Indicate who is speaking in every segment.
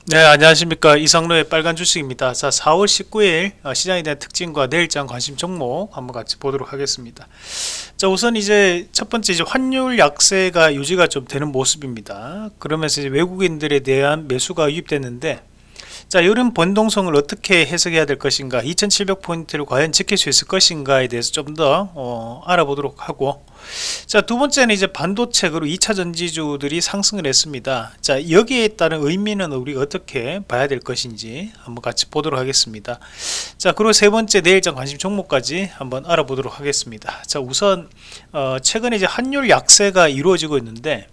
Speaker 1: 네, 안녕하십니까. 이성로의 빨간 주식입니다. 자, 4월 19일 시장에 대한 특징과 내일장 관심 종목 한번 같이 보도록 하겠습니다. 자, 우선 이제 첫 번째 이제 환율 약세가 유지가 좀 되는 모습입니다. 그러면서 이제 외국인들에 대한 매수가 유입됐는데, 자, 이런 변동성을 어떻게 해석해야 될 것인가, 2700포인트를 과연 지킬 수 있을 것인가에 대해서 좀 더 알아보도록 하고, 자, 두 번째는 이제 반도체 그리고 2차 전지주들이 상승을 했습니다. 자, 여기에 따른 의미는 우리가 어떻게 봐야 될 것인지 한번 같이 보도록 하겠습니다. 자, 그리고 세 번째 내일장 관심 종목까지 한번 알아보도록 하겠습니다. 자, 우선 최근에 이제 환율 약세가 이루어지고 있는데,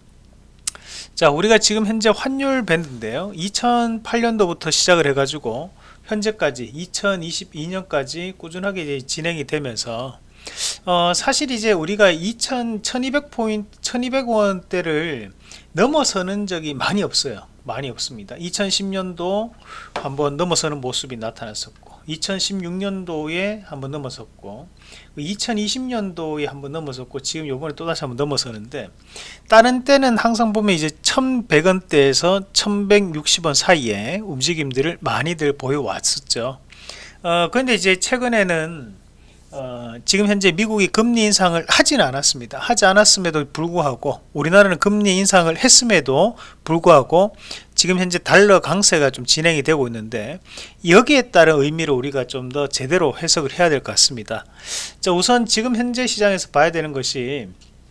Speaker 1: 자, 우리가 지금 현재 환율 밴드인데요, 2008년도부터 시작을 해가지고 현재까지 2022년까지 꾸준하게 이제 진행이 되면서 사실 이제 우리가 1200포인트 1200원대를 넘어서는 적이 많이 없어요. 많이 없습니다. 2010년도 한번 넘어서는 모습이 나타났었고, 2016년도에 한번 넘어섰고, 2020년도에 한번 넘어섰고, 지금 요번에 또다시 한번 넘어서는데, 다른 때는 항상 보면 이제 1100원대에서 1160원 사이에 움직임들을 많이들 보여왔었죠. 그런데 이제 최근에는 지금 현재 미국이 금리 인상을 하진 않았습니다. 하지 않았음에도 불구하고, 우리나라는 금리 인상을 했음에도 불구하고 지금 현재 달러 강세가 좀 진행이 되고 있는데, 여기에 따른 의미를 우리가 좀 더 제대로 해석을 해야 될 것 같습니다. 자, 우선 지금 현재 시장에서 봐야 되는 것이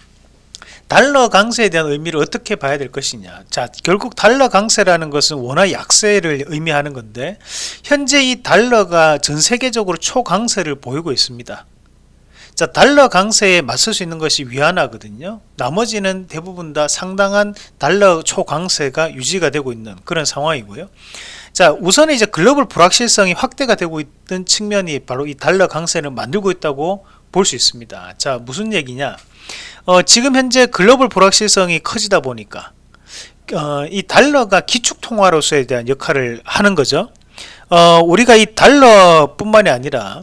Speaker 1: 달러 강세에 대한 의미를 어떻게 봐야 될 것이냐. 자, 결국 달러 강세라는 것은 원화 약세를 의미하는 건데, 현재 이 달러가 전 세계적으로 초강세를 보이고 있습니다. 자, 달러 강세에 맞설 수 있는 것이 위안화거든요. 나머지는 대부분 다 상당한 달러 초강세가 유지가 되고 있는 그런 상황이고요. 자, 우선 이제 글로벌 불확실성이 확대가 되고 있는 측면이 바로 이 달러 강세를 만들고 있다고 볼 수 있습니다. 자, 무슨 얘기냐. 지금 현재 글로벌 불확실성이 커지다 보니까 이 달러가 기축통화로서에 대한 역할을 하는 거죠. 우리가 이 달러뿐만이 아니라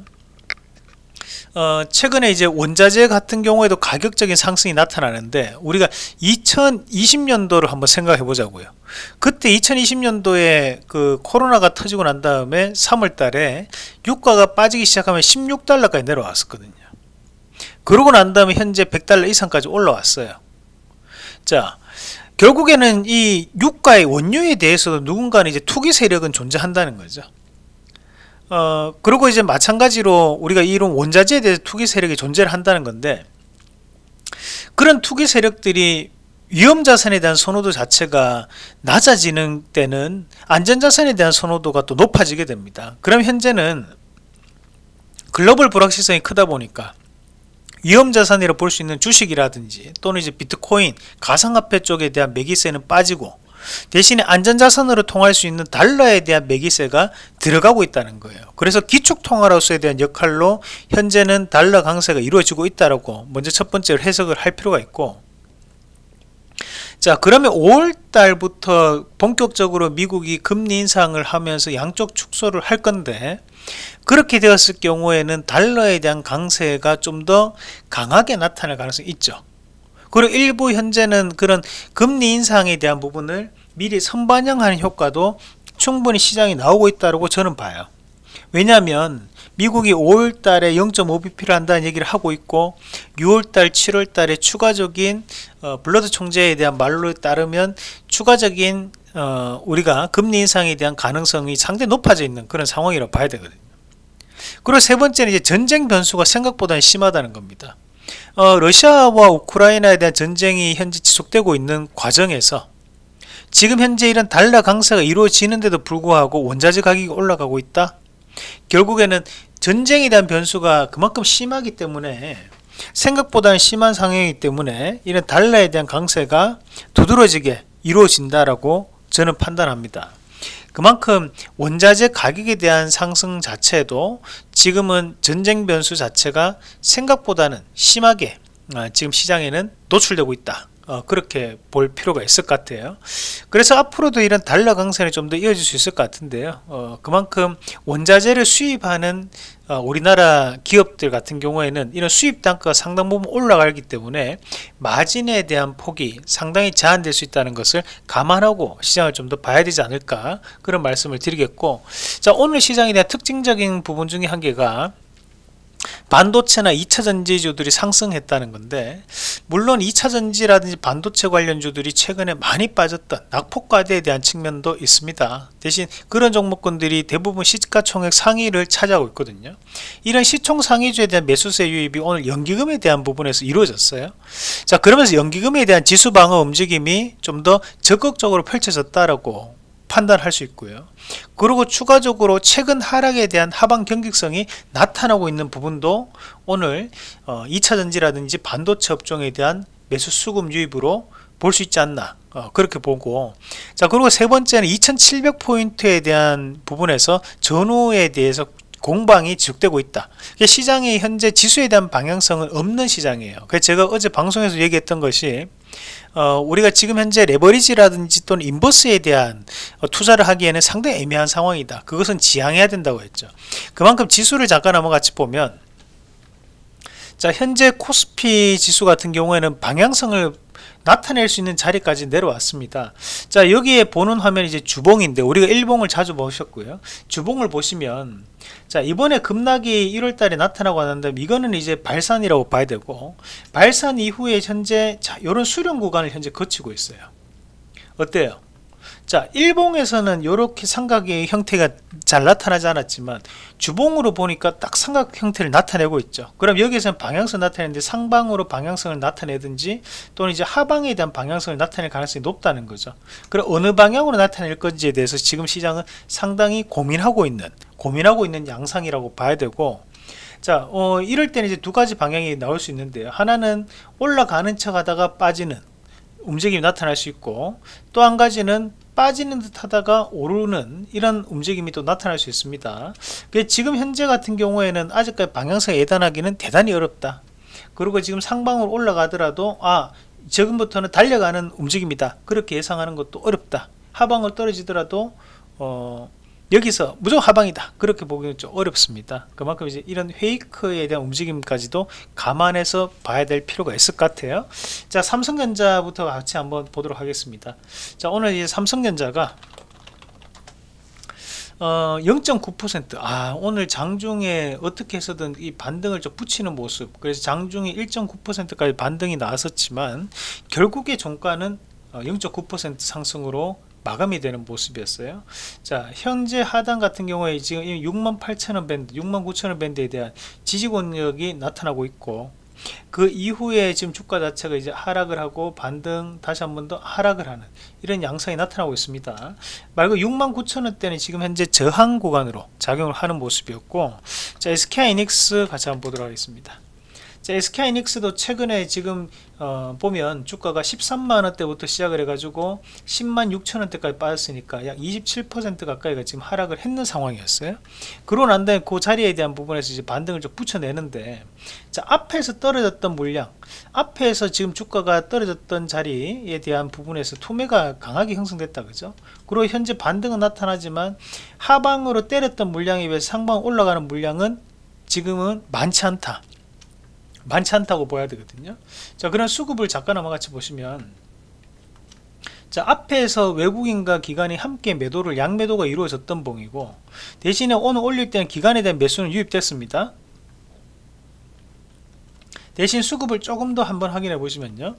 Speaker 1: 최근에 이제 원자재 같은 경우에도 가격적인 상승이 나타나는데, 우리가 2020년도를 한번 생각해 보자고요. 그때 2020년도에 그 코로나가 터지고 난 다음에 3월 달에 유가가 빠지기 시작하면 16달러까지 내려왔었거든요. 그러고 난 다음에 현재 100달러 이상까지 올라왔어요. 자, 결국에는 이 유가의 원유에 대해서도 누군가는 이제 투기 세력은 존재한다는 거죠. 그리고 이제 마찬가지로 우리가 이런 원자재에 대해서 투기 세력이 존재를 한다는 건데, 그런 투기 세력들이 위험자산에 대한 선호도 자체가 낮아지는 때는 안전자산에 대한 선호도가 또 높아지게 됩니다. 그럼 현재는 글로벌 불확실성이 크다 보니까 위험자산이라 볼 수 있는 주식이라든지 또는 이제 비트코인, 가상화폐 쪽에 대한 매기세는 빠지고, 대신에 안전자산으로 통할 수 있는 달러에 대한 매기세가 들어가고 있다는 거예요. 그래서 기축통화로서에 대한 역할로 현재는 달러 강세가 이루어지고 있다라고 먼저 첫 번째로 해석을 할 필요가 있고, 자, 그러면 5월 달부터 본격적으로 미국이 금리 인상을 하면서 양쪽 축소를 할 건데, 그렇게 되었을 경우에는 달러에 대한 강세가 좀 더 강하게 나타날 가능성이 있죠. 그리고 일부 현재는 그런 금리 인상에 대한 부분을 미리 선반영하는 효과도 충분히 시장이 나오고 있다고 저는 봐요. 왜냐하면 미국이 5월 달에 0.5bp를 한다는 얘기를 하고 있고, 6월 달, 7월 달에 추가적인 블러드 총재에 대한 말로 따르면 추가적인 우리가 금리 인상에 대한 가능성이 상당히 높아져 있는 그런 상황이라고 봐야 되거든요. 그리고 세 번째는 이제 전쟁 변수가 생각보다 심하다는 겁니다. 러시아와 우크라이나에 대한 전쟁이 현재 지속되고 있는 과정에서 지금 현재 이런 달러 강세가 이루어지는데도 불구하고 원자재 가격이 올라가고 있다. 결국에는 전쟁에 대한 변수가 그만큼 심하기 때문에, 생각보다는 심한 상황이기 때문에 이런 달러에 대한 강세가 두드러지게 이루어진다라고 저는 판단합니다. 그만큼 원자재 가격에 대한 상승 자체도 지금은 전쟁 변수 자체가 생각보다는 심하게 지금 시장에는 노출되고 있다. 그렇게 볼 필요가 있을 것 같아요. 그래서 앞으로도 이런 달러 강세는 좀 더 이어질 수 있을 것 같은데요. 그만큼 원자재를 수입하는 우리나라 기업들 같은 경우에는 이런 수입 단가가 상당 부분 올라가기 때문에 마진에 대한 폭이 상당히 제한될 수 있다는 것을 감안하고 시장을 좀 더 봐야 되지 않을까, 그런 말씀을 드리겠고, 자, 오늘 시장에 대한 특징적인 부분 중에 한 개가 반도체나 2차전지주들이 상승했다는 건데, 물론 2차전지라든지 반도체 관련주들이 최근에 많이 빠졌던 낙폭과대에 대한 측면도 있습니다. 대신 그런 종목군들이 대부분 시가총액 상위를 차지하고 있거든요. 이런 시총 상위주에 대한 매수세 유입이 오늘 연기금에 대한 부분에서 이루어졌어요. 자, 그러면서 연기금에 대한 지수 방어 움직임이 좀 더 적극적으로 펼쳐졌다라고 판단할 수 있고요. 그리고 추가적으로 최근 하락에 대한 하방 경직성이 나타나고 있는 부분도 오늘 2차전지라든지 반도체 업종에 대한 매수 수급 유입으로 볼 수 있지 않나, 그렇게 보고, 자, 그리고 세 번째는 2700포인트에 대한 부분에서 전후에 대해서 공방이 지속되고 있다. 시장이 현재 지수에 대한 방향성은 없는 시장이에요. 그래서 제가 어제 방송에서 얘기했던 것이, 우리가 지금 현재 레버리지라든지 또는 인버스에 대한 투자를 하기에는 상당히 애매한 상황이다. 그것은 지양해야 된다고 했죠. 그만큼 지수를 잠깐 한번 같이 보면, 자, 현재 코스피 지수 같은 경우에는 방향성을 나타낼 수 있는 자리까지 내려왔습니다. 자, 여기에 보는 화면이 이제 주봉인데, 우리가 일봉을 자주 보셨고요. 주봉을 보시면, 자, 이번에 급락이 1월달에 나타나고 하는데, 이거는 이제 발산이라고 봐야 되고, 발산 이후에 현재 자, 이런 수렴 구간을 현재 거치고 있어요. 어때요? 자, 일봉에서는 이렇게 삼각의 형태가 잘 나타나지 않았지만 주봉으로 보니까 딱 삼각 형태를 나타내고 있죠. 그럼 여기에서는 방향성 나타내는데 상방으로 방향성을 나타내든지 또는 이제 하방에 대한 방향성을 나타낼 가능성이 높다는 거죠. 그럼 어느 방향으로 나타낼 건지에 대해서 지금 시장은 상당히 고민하고 있는 양상이라고 봐야 되고, 자, 이럴 때는 이제 두 가지 방향이 나올 수 있는데요. 하나는 올라가는 척 하다가 빠지는 움직임이 나타날 수 있고, 또 한 가지는 빠지는 듯 하다가 오르는 이런 움직임이 또 나타날 수 있습니다. 지금 현재 같은 경우에는 아직까지 방향성을 예단하기는 대단히 어렵다. 그리고 지금 상방으로 올라가더라도 지금부터는 달려가는 움직임이다, 그렇게 예상하는 것도 어렵다. 하방을 떨어지더라도 여기서 무조건 하방이다, 그렇게 보기는 좀 어렵습니다. 그만큼 이제 이런 페이크에 대한 움직임까지도 감안해서 봐야 될 필요가 있을 것 같아요. 자, 삼성전자부터 같이 한번 보도록 하겠습니다. 자, 오늘 이제 삼성전자가 0.9%, 오늘 장중에 어떻게 해서든 이 반등을 좀 붙이는 모습, 그래서 장중에 1.9%까지 반등이 나왔었지만 결국에 종가는 0.9% 상승으로 마감이 되는 모습이었어요. 자, 현재 하단 같은 경우에 지금 68,000원 밴드, 69,000원 밴드에 대한 지지 권력이 나타나고 있고, 그 이후에 지금 주가 자체가 이제 하락을 하고 반등, 다시 한 번 더 하락을 하는 이런 양상이 나타나고 있습니다. 말고 69,000원대는 지금 현재 저항 구간으로 작용을 하는 모습이었고, 자, SK하이닉스 같이 한번 보도록 하겠습니다. 자, SK하이닉스도 최근에 지금 보면 주가가 13만원대부터 시작을 해가지고 106,000원대까지 빠졌으니까 약 27% 가까이가 지금 하락을 했는 상황이었어요. 그러고 난 다음에 그 자리에 대한 부분에서 이제 반등을 좀 붙여내는데, 자, 앞에서 떨어졌던 물량, 앞에서 지금 주가가 떨어졌던 자리에 대한 부분에서 투매가 강하게 형성됐다, 그죠? 그리고 현재 반등은 나타나지만 하방으로 때렸던 물량에 비해서 상방 올라가는 물량은 지금은 많지 않다고 봐야 되거든요. 자, 그런 수급을 잠깐 한번 같이 보시면, 자, 앞에서 외국인과 기관이 함께 매도를 양매도가 이루어졌던 봉이고, 대신에 오늘 올릴 때는 기관에 대한 매수는 유입됐습니다. 대신 수급을 조금 더 한번 확인해 보시면요,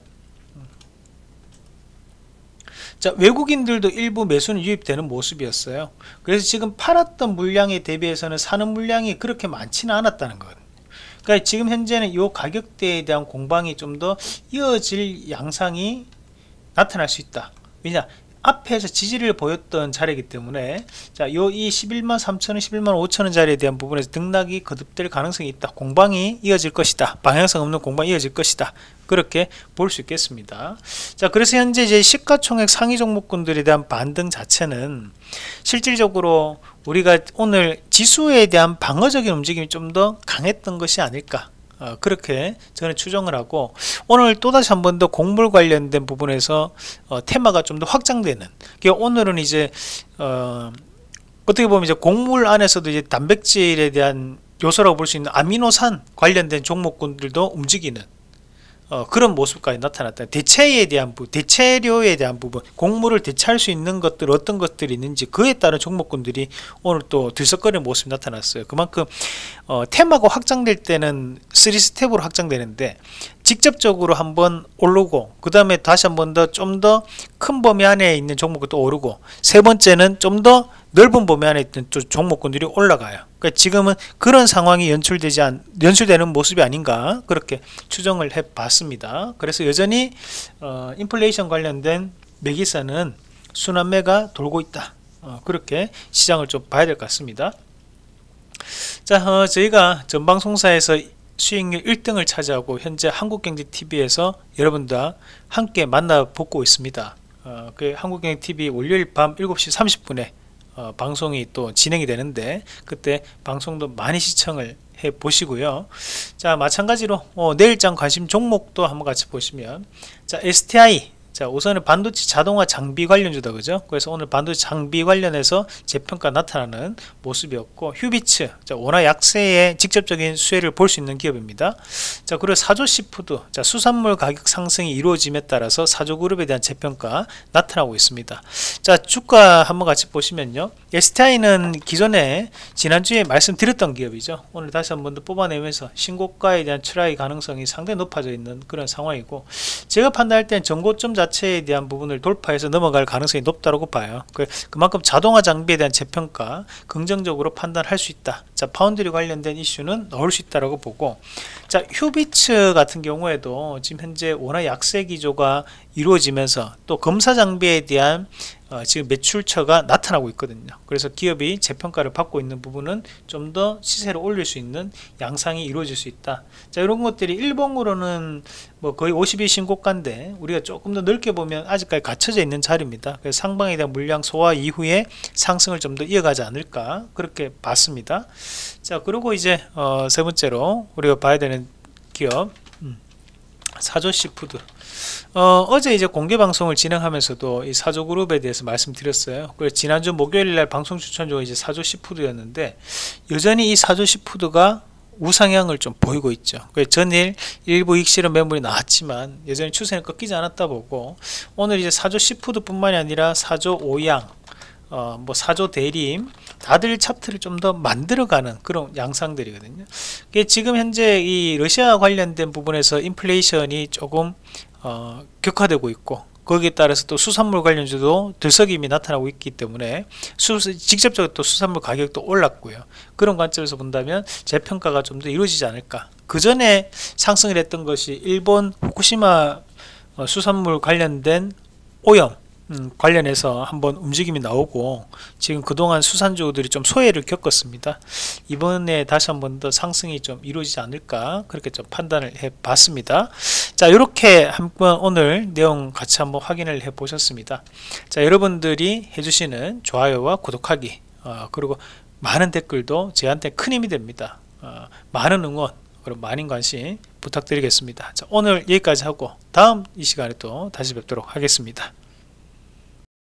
Speaker 1: 자, 외국인들도 일부 매수는 유입되는 모습이었어요. 그래서 지금 팔았던 물량에 대비해서는 사는 물량이 그렇게 많지는 않았다는 거예요. 그러니까 지금 현재는 이 가격대에 대한 공방이 좀 더 이어질 양상이 나타날 수 있다. 왜냐, 앞에서 지지를 보였던 자리이기 때문에, 자, 이 11만 3천원, 11만 5천원 자리에 대한 부분에서 등락이 거듭될 가능성이 있다. 공방이 이어질 것이다. 방향성 없는 공방이 이어질 것이다. 그렇게 볼 수 있겠습니다. 자, 그래서 현재 이제 시가총액 상위 종목군들에 대한 반등 자체는 실질적으로 우리가 오늘 지수에 대한 방어적인 움직임이 좀 더 강했던 것이 아닐까, 그렇게 저는 추정을 하고, 오늘 또다시 한 번 더 곡물 관련된 부분에서 테마가 좀 더 확장되는, 오늘은 이제 어떻게 보면 이제 곡물 안에서도 이제 단백질에 대한 요소라고 볼 수 있는 아미노산 관련된 종목군들도 움직이는 그런 모습까지 나타났다. 대체에 대한 대체료에 대한 부분, 곡물을 대체할 수 있는 것들, 어떤 것들이 있는지 그에 따른 종목군들이 오늘 또 들썩거리는 모습이 나타났어요. 그만큼 테마가 확장될 때는 3스텝으로 확장되는데, 직접적으로 한번 오르고, 그 다음에 다시 한 번 더 좀 더 큰 범위 안에 있는 종목이 또 오르고, 세 번째는 좀 더 넓은 범위 안에 있는 종목군들이 올라가요. 그러니까 지금은 그런 상황이 연출되는 모습이 아닌가, 그렇게 추정을 해봤습니다. 그래서 여전히 인플레이션 관련된 매기사는 순환매가 돌고 있다, 그렇게 시장을 좀 봐야 될 것 같습니다. 자, 저희가 전방송사에서 수익률 1등을 차지하고 현재 한국경제TV에서 여러분과 함께 만나보고 있습니다. 그 한국경제TV 월요일 밤 7시 30분에 방송이 또 진행이 되는데, 그때 방송도 많이 시청을 해 보시고요. 자, 마찬가지로 내일장 관심 종목도 한번 같이 보시면, 자, STI, 자, 우선은 반도체 자동화 장비 관련주다, 그죠? 그래서 오늘 반도체 장비 관련해서 재평가 나타나는 모습이었고, 휴비츠, 자, 원화 약세의 직접적인 수혜를 볼 수 있는 기업입니다. 자, 그리고 사조시푸드, 자, 수산물 가격 상승이 이루어짐에 따라서 사조그룹에 대한 재평가 나타나고 있습니다. 자, 주가 한번 같이 보시면요, STI는 기존에 지난주에 말씀드렸던 기업이죠. 오늘 다시 한번 더 뽑아내면서 신고가에 대한 트라이 가능성이 상당히 높아져 있는 그런 상황이고, 제가 판단할 땐 전고점 자체에 대한 부분을 돌파해서 넘어갈 가능성이 높다고 봐요. 그만큼 자동화 장비에 대한 재평가 긍정적으로 판단할 수 있다. 자, 파운드리 관련된 이슈는 넣을 수 있다고 보고, 자, 휴비츠 같은 경우에도 지금 현재 워낙 약세 기조가 이루어지면서 또 검사 장비에 대한 지금 매출처가 나타나고 있거든요. 그래서 기업이 재평가를 받고 있는 부분은 좀 더 시세를 올릴 수 있는 양상이 이루어질 수 있다. 자, 이런 것들이 일봉으로는 뭐 거의 52 신고가인데, 우리가 조금 더 넓게 보면 아직까지 갇혀져 있는 자리입니다. 그래서 상방에 대한 물량 소화 이후에 상승을 좀 더 이어가지 않을까, 그렇게 봤습니다. 자, 그리고 이제 세 번째로 우리가 봐야 되는 기업, 사조시푸드. 어제 이제 공개 방송을 진행하면서도 이 사조그룹에 대해서 말씀드렸어요. 그래서 지난주 목요일날 방송 추천주가 이제 사조시푸드였는데, 여전히 이 사조시푸드가 우상향을 좀 보이고 있죠. 전일 일부 익실은 매물이 나왔지만 여전히 추세는 꺾이지 않았다 보고, 오늘 이제 사조시푸드 뿐만이 아니라 사조오양, 뭐 사조대림, 다들 차트를 좀 더 만들어가는 그런 양상들이거든요. 지금 현재 이 러시아 관련된 부분에서 인플레이션이 조금 격화되고 있고, 거기에 따라서 또 수산물 관련주도 들썩임이 나타나고 있기 때문에 직접적으로 또 수산물 가격도 올랐고요. 그런 관점에서 본다면 재평가가 좀 더 이루어지지 않을까. 그 전에 상승을 했던 것이 일본 후쿠시마 수산물 관련된 오염 관련해서 한번 움직임이 나오고, 지금 그동안 수산주들이 좀 소외를 겪었습니다. 이번에 다시 한번 더 상승이 좀 이루어지지 않을까, 그렇게 좀 판단을 해 봤습니다. 자, 이렇게 한번 오늘 내용 같이 한번 확인을 해 보셨습니다. 자, 여러분들이 해주시는 좋아요와 구독하기, 그리고 많은 댓글도 저한테 큰 힘이 됩니다. 많은 응원, 그리고 많은 관심 부탁드리겠습니다. 자, 오늘 여기까지 하고 다음 이 시간에 또 다시 뵙도록 하겠습니다.